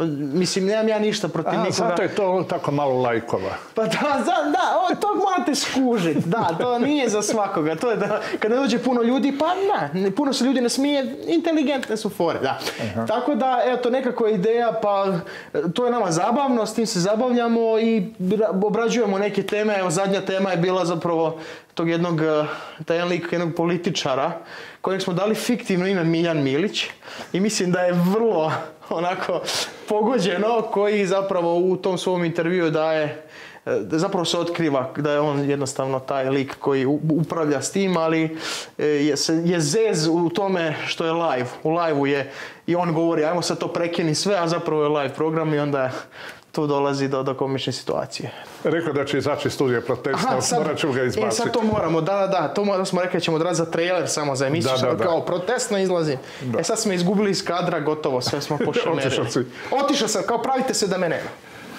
[SPEAKER 9] Mislim, nemam ja ništa protiv nikoga.
[SPEAKER 1] Zato je to tako malo lajkova.
[SPEAKER 9] Pa da, to morate skužiti. Da, to nije za svakoga. To je da, kada dođe puno ljudi, pa ne, puno se ljudi ne smije, inteligentne su fore, da. Tako da, evo, to nekako je ideja, pa to je nama zabavno, s tim se zabavljamo i obrađujemo neke teme. Evo, zadnja tema je bila zapravo tog taj jedan lik jednog političara kojeg smo dali fiktivno ime Miljan Milić i mislim da je vrlo onako pogođeno, koji zapravo u tom svom intervjuu zapravo se otkriva da je on jednostavno taj lik koji upravlja s tim, ali je zez u tome što je live. U live-u je i on govori ajmo sad to prekini sve, a zapravo je live program i onda tu dolazi do komične situacije.
[SPEAKER 1] Rekao da će izaći studija protesta, morat ću ga izbaciti.
[SPEAKER 9] Sad to moramo, da, to smo rekli da ćemo odraditi za trailer samo za emisiju, kao protestno izlazi. Sad smo izgubili iz kadra, gotovo, sve smo pošamerili. Otišao sam, kao pravite se da me nema.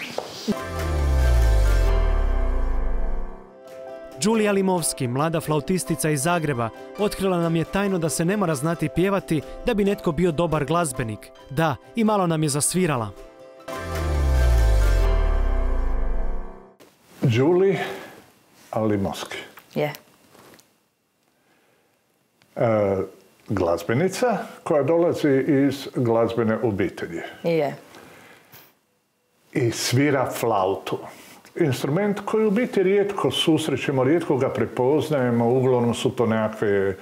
[SPEAKER 2] Đulija Limovski, mlada flautistica iz Zagreba, otkrila nam je tajno da se ne mora znati pjevati da bi netko bio dobar glazbenik. Da, i malo nam je zasvirala.
[SPEAKER 1] Đuli Limovski.
[SPEAKER 7] Je.
[SPEAKER 1] Glazbenica koja dolazi iz glazbene obitelji.
[SPEAKER 7] Je.
[SPEAKER 1] I svira flautu. Instrument koji u biti rijetko susrećemo, rijetko ga prepoznajemo, uglavnom su to nekakve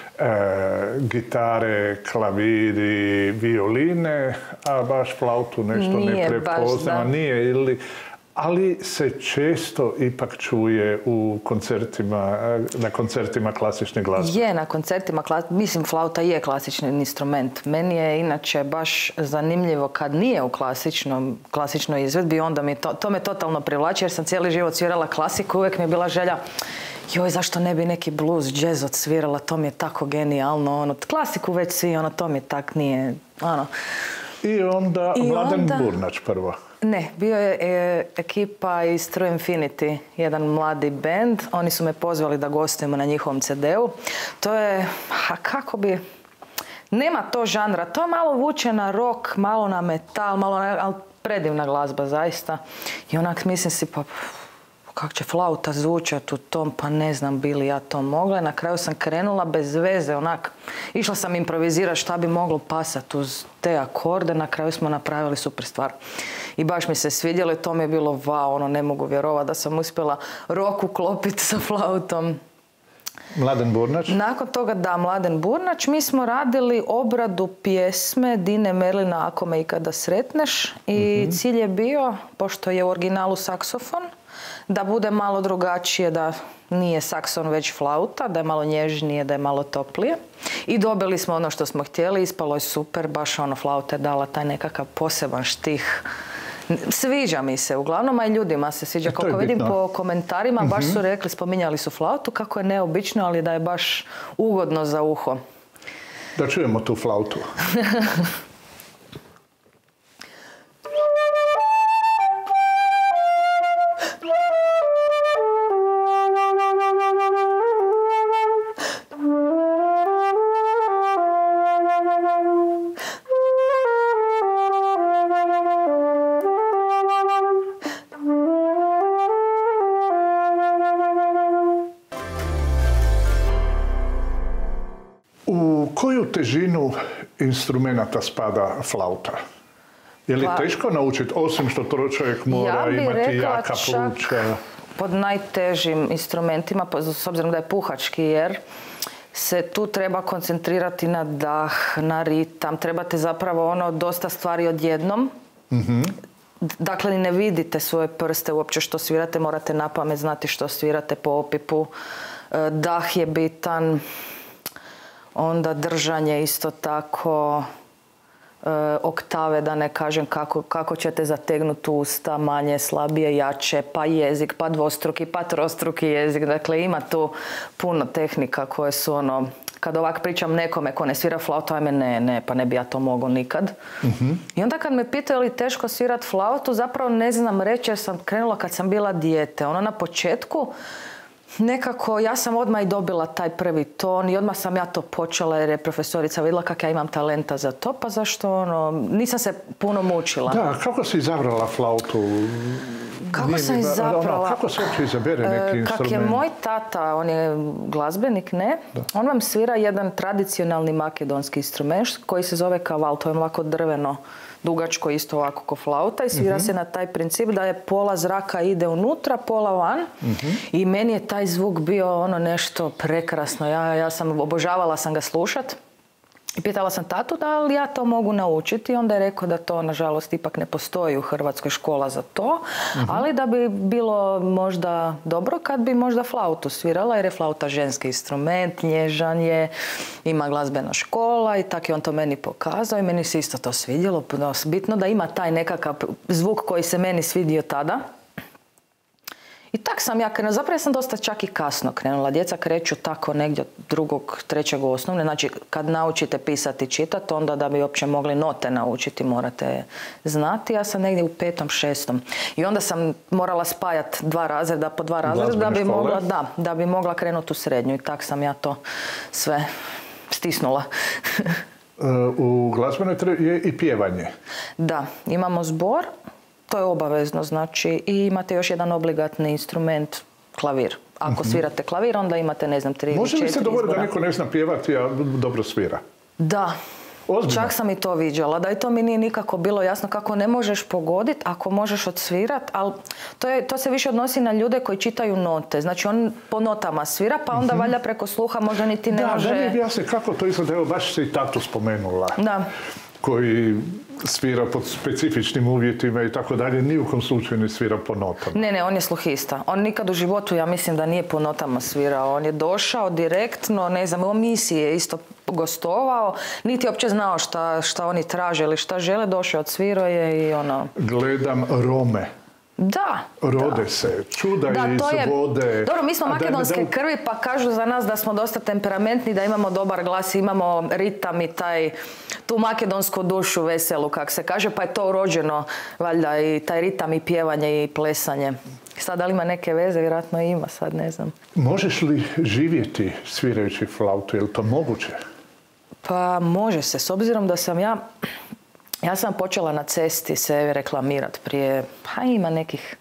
[SPEAKER 1] gitare, klaviri, violine, a baš flautu nešto ne prepoznamo. Nije, ili... Ali se često ipak čuje u koncertima, na koncertima klasične glazbe.
[SPEAKER 7] Je, na koncertima, mislim, flauta je klasični instrument. Meni je inače baš zanimljivo kad nije u klasičnoj izvedbi, onda to me totalno privlači jer sam cijeli život svirala klasiku, uvijek mi je bila želja joj, zašto ne bi neki blues, jazz odsvirala, to mi je tako genijalno, klasiku već svi, to mi je tak nije,
[SPEAKER 1] I onda Mladen Burnač prvo.
[SPEAKER 7] Ne, bio je ekipa iz True Infinity, jedan mladi band. Oni su me pozvali da gostujemo na njihovom CD-u. To je, nema to žanra, to malo vuče na rock, malo na metal, ali predivna glazba zaista. I onak mislim si, pa kako će flauta zvučati u tom, pa ne znam bi li ja to mogla. Na kraju sam krenula bez veze, išla sam improvizirati šta bi moglo pasati uz te akorde, na kraju smo napravili super stvar. I baš mi se svidjelo i to mi je bilo wow, ne mogu vjerovati da sam uspjela rock uklopiti sa flautom.
[SPEAKER 1] Mladen Burnač?
[SPEAKER 7] Nakon toga Mladen Burnač. Mi smo radili obradu pjesme Dine Merlina Ako me ikada sretneš i cilj je bio, pošto je u originalu saksofon, da bude malo drugačije, da nije sakson već flauta, da je malo nježnije, da je malo toplije. I dobili smo ono što smo htjeli, ispalo je super, baš flauta je dala taj nekakav poseban štih. Sviđa mi se uglavnom, a i ljudima se sviđa. Kako vidim po komentarima, baš su rekli, spominjali su flautu, kako je neobično, ali da je baš ugodno za uho.
[SPEAKER 1] Da čujemo tu flautu. Koju težinu instrumenta spada flauta? Je li teško naučiti, osim što to čovjek mora imati jaka pluća?
[SPEAKER 7] Pod najtežim instrumentima, s obzirom da je puhački, jer se tu treba koncentrirati na dah, na ritam. Trebate zapravo dosta stvari odjednom. Dakle, ni ne vidite svoje prste uopće što svirate, morate napamet znati što svirate po opipu. Dah je bitan. Onda držanje isto tako, oktave, da ne kažem kako ćete zategnuti usta, manje, slabije, jače, pa jezik, pa dvostruki, pa trostruki jezik. Dakle, ima tu puno tehnika koje su kad ovak pričam nekome ko ne svira flautu, ajme ne, pa ne bi ja to mogao nikad. I onda kad me pitaju li teško svirat flautu, zapravo ne znam reći jer sam krenula kad sam bila dijete. Na početku
[SPEAKER 10] nekako ja sam odmah i dobila taj prvi ton i odmah sam ja to počela jer je profesorica vidjela kako ja imam talenta za to, pa zašto nisam se puno mučila.
[SPEAKER 1] Da, kako si izabrala flautu?
[SPEAKER 10] Kako sam izabrala?
[SPEAKER 1] Kako se uopće izabere neki instrument?
[SPEAKER 10] Kak je moj tata, on je glazbenik, ne? On vam svira jedan tradicionalni makedonski instrument koji se zove kaval, to je ovako drveno, dugačko, isto ovako ko flauta i svira se na taj princip da je pola zraka ide unutra, pola van i meni je taj zvuk bio ono nešto prekrasno. Ja sam obožavala sam ga slušat i pitala sam tatu da li ja to mogu naučiti. Onda je rekao da to nažalost ipak ne postoji u Hrvatskoj škola za to, ali da bi bilo možda dobro kad bi možda flautu svirala jer je flauta ženski instrument, nježan je, ima glazbena škola i tako je on to meni pokazao i meni se isto to svidjelo. Bitno da ima taj nekakav zvuk koji se meni svidio tada. I tak sam ja krenula, zapravo sam dosta čak i kasno krenula. Djeca kreću tako negdje od 2., 3. osnovne. Znači kad naučite pisati i čitati, onda da bi uopće mogli note naučiti morate znati. Ja sam negdje u 5., 6. I onda sam morala spajati 2 razreda po 2 razreda da bi mogla krenuti u srednju. I tak sam ja to sve stisnula.
[SPEAKER 1] U glazbenoj je i pjevanje.
[SPEAKER 10] Da, imamo zbor. To je obavezno, znači, i imate još jedan obligatni instrument, klavir. Ako svirate klavir, onda imate, ne znam, 3 ili 4
[SPEAKER 1] Može li se dogoditi
[SPEAKER 10] izbora.
[SPEAKER 1] da neko ne zna pjevati, a dobro svira?
[SPEAKER 10] Da. Ozbiljno? Čak sam i to viđala, da i to mi nije nikako bilo jasno kako ne možeš pogoditi ako možeš odsvirat, ali to se više odnosi na ljude koji čitaju note. Znači on po notama svira, pa onda valjda preko sluha možda niti ne može...
[SPEAKER 1] Da, mi objasni kako to izgleda, evo baš se i tatu spomenula.
[SPEAKER 10] Da.
[SPEAKER 1] Koji svira pod specifičnim uvjetima i tako dalje, ni u kom slučaju ne svira po notama.
[SPEAKER 10] Ne, on je sluhista. On nikad u životu, ja mislim da nije po notama svirao. On je došao direktno, ne znam, u misiji je isto gostovao, niti uopće znao šta oni traže ili šta žele, došao, odsvirao je i ono...
[SPEAKER 1] Gledam Rome.
[SPEAKER 10] Da.
[SPEAKER 1] Rode se, čuda iz vode.
[SPEAKER 10] Dobro, mi smo makedonske krvi, pa kažu za nas da smo dosta temperamentni, da imamo dobar glas, imamo ritam i tu makedonsku dušu veselu, kak se kaže, pa je to urođeno, valjda, i taj ritam i pjevanje i plesanje. Sad, da li ima neke veze? Vjerojatno ima, sad ne znam.
[SPEAKER 1] Možeš li živjeti svirajući flautu? Je li to moguće?
[SPEAKER 10] Pa može se, s obzirom da sam ja sam počela na cesti se reklamirati prije, pa ima nekih...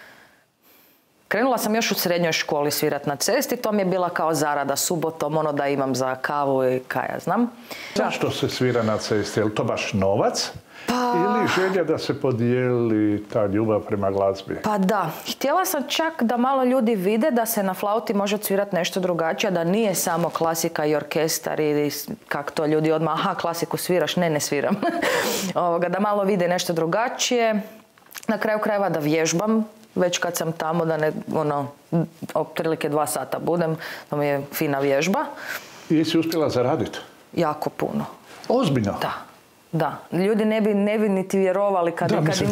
[SPEAKER 10] Krenula sam još u srednjoj školi svirat na cesti, to mi je bila kao zarada subotom, ono da imam za kavu i kaj ja znam.
[SPEAKER 1] Zašto se svira na cesti? Je li to baš novac? Ili želja da se podijeli ta ljubav prema glazbi?
[SPEAKER 10] Pa da. Htjela sam čak da malo ljudi vide da se na flauti može odsvirati nešto drugačije, da nije samo klasika i orkestar ili kako to ljudi odmah, aha, klasiku sviraš, ne sviram. Da malo vide nešto drugačije. Na kraju krajeva da vježbam, već kad sam tamo, da ne, otprilike 2 sata budem, to mi je fina vježba.
[SPEAKER 1] I jesi uspjela zaraditi?
[SPEAKER 10] Jako puno.
[SPEAKER 1] Ozbiljno?
[SPEAKER 10] Da. Ljudi ne bi niti vjerovali kad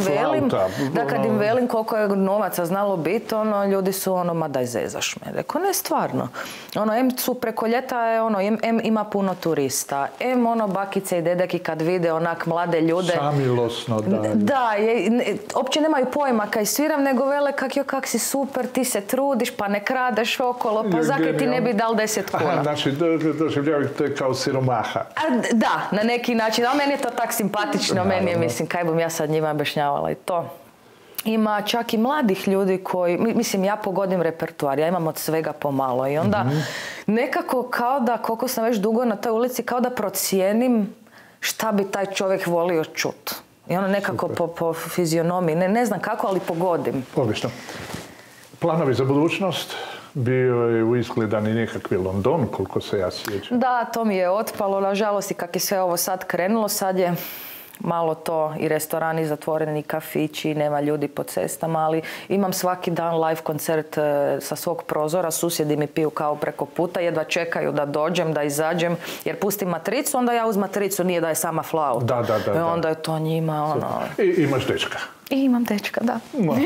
[SPEAKER 10] im velim koliko je novaca znalo biti, ljudi su ma daj zezaš me. Rekao, ne, stvarno. Em su preko ljeta, ima puno turista. Bakice i dedeki kad vide onak mlade ljude.
[SPEAKER 1] Samilosno, da.
[SPEAKER 10] Da, uopće nemaju pojma kaj sviram, nego vele kak si super, ti se trudiš, pa ne kradeš okolo, pa zakaj ti ne bi dal 10 kuna.
[SPEAKER 1] Aha, znači doživljavate kao siromaha.
[SPEAKER 10] Da, na neki način, ali meni je to tak simpatično, meni je, mislim, kaj bom ja sad njima objašnjavala i to. Ima čak i mladih ljudi koji, mislim, ja pogodim repertoar, ja imam od svega pomalo i onda nekako kao da, koliko sam već dugo na toj ulici, kao da procijenim šta bi taj čovjek volio čut. I ono nekako po fizionomiji, ne znam kako, ali pogodim.
[SPEAKER 1] Odlično. Planovi za budućnost? Bio je u izgledan i nekakvi London, koliko se ja sjećam.
[SPEAKER 10] Da, to mi je otpalo, nažalost, i kak je sve ovo sad krenulo, sad je malo to i restorani zatvoreni, i kafići, nema ljudi po cestama, ali imam svaki dan live koncert sa svog prozora, susjedi mi piju kao preko puta, jedva čekaju da dođem, da izađem, jer pustim matricu, onda ja uz matricu, nije da je sama flauta.
[SPEAKER 1] Da.
[SPEAKER 10] Onda je to njima,
[SPEAKER 1] I imaš dečka?
[SPEAKER 10] I imam dečka, da.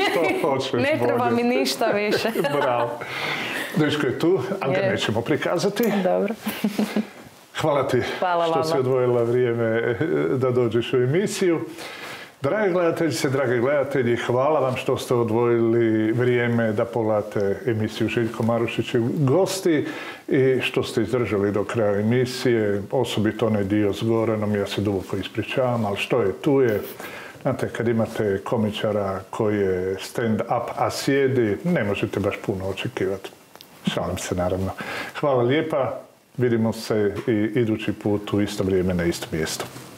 [SPEAKER 10] Ne treba mi ništa više.
[SPEAKER 1] Bravo. Dečko je tu, ali ga nećemo prikazati.
[SPEAKER 10] Dobro.
[SPEAKER 1] Hvala ti što si odvojila vrijeme da dođeš u emisiju. Drage gledateljice, dragi gledatelji, hvala vam što ste odvojili vrijeme da pogledate emisiju Željko Marušić i gosti i što ste izdržali do kraja emisije, osobito onaj dio s Goranom, ja se duboko ispričavam, ali što je tu je. Znate, kad imate komičara koji je stand-up, a sjedi, ne možete baš puno očekivati. Šalim se, naravno. Hvala lijepa, vidimo se i idući put u isto vrijeme na istom mjestu.